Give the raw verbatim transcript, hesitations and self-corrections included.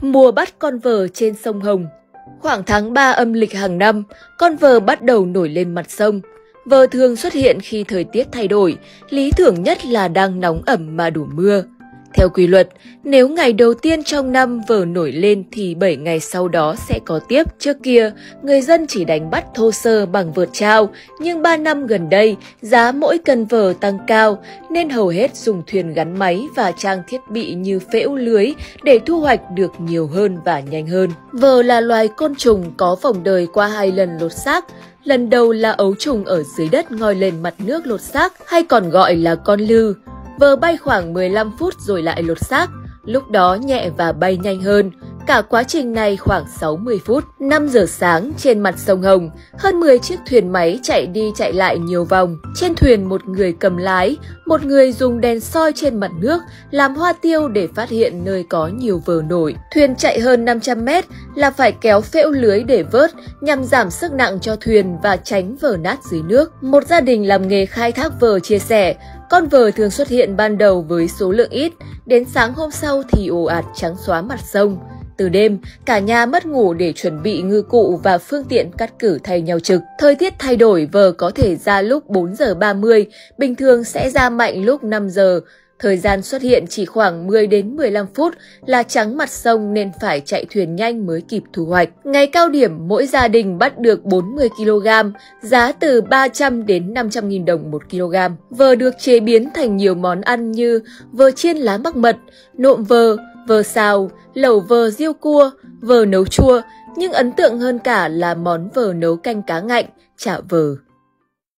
Mùa bắt con vờ trên sông Hồng. Khoảng tháng ba âm lịch hàng năm, con vờ bắt đầu nổi lên mặt sông. Vờ thường xuất hiện khi thời tiết thay đổi, lý tưởng nhất là đang nóng ẩm mà đổ mưa. Theo quy luật, nếu ngày đầu tiên trong năm vờ nổi lên thì bảy ngày sau đó sẽ có tiếp. Trước kia, người dân chỉ đánh bắt thô sơ bằng vợt trao, nhưng ba năm gần đây, giá mỗi cân vờ tăng cao nên hầu hết dùng thuyền gắn máy và trang thiết bị như phễu lưới để thu hoạch được nhiều hơn và nhanh hơn. Vờ là loài côn trùng có vòng đời qua hai lần lột xác. Lần đầu là ấu trùng ở dưới đất ngoi lên mặt nước lột xác, hay còn gọi là con lư. Vờ bay khoảng mười lăm phút rồi lại lột xác, lúc đó nhẹ và bay nhanh hơn. Cả quá trình này khoảng sáu mươi phút. năm giờ sáng trên mặt sông Hồng, hơn mười chiếc thuyền máy chạy đi chạy lại nhiều vòng. Trên thuyền một người cầm lái, một người dùng đèn soi trên mặt nước làm hoa tiêu để phát hiện nơi có nhiều vờ nổi. Thuyền chạy hơn năm trăm mét là phải kéo phễu lưới để vớt nhằm giảm sức nặng cho thuyền và tránh vờ nát dưới nước. Một gia đình làm nghề khai thác vờ chia sẻ, con vờ thường xuất hiện ban đầu với số lượng ít, đến sáng hôm sau thì ồ ạt trắng xóa mặt sông. Từ đêm, cả nhà mất ngủ để chuẩn bị ngư cụ và phương tiện cắt cử thay nhau trực. Thời tiết thay đổi, vờ có thể ra lúc bốn giờ ba mươi, bình thường sẽ ra mạnh lúc năm giờ. Thời gian xuất hiện chỉ khoảng mười đến mười lăm phút là trắng mặt sông nên phải chạy thuyền nhanh mới kịp thu hoạch. Ngày cao điểm, mỗi gia đình bắt được bốn mươi ki lô gam, giá từ ba trăm đến năm trăm nghìn đồng một kg. Vờ được chế biến thành nhiều món ăn như vờ chiên lá mắc mật, nộm vờ, vờ xào, lẩu vờ riêu cua, vờ nấu chua, nhưng ấn tượng hơn cả là món vờ nấu canh cá ngạnh, chả vờ.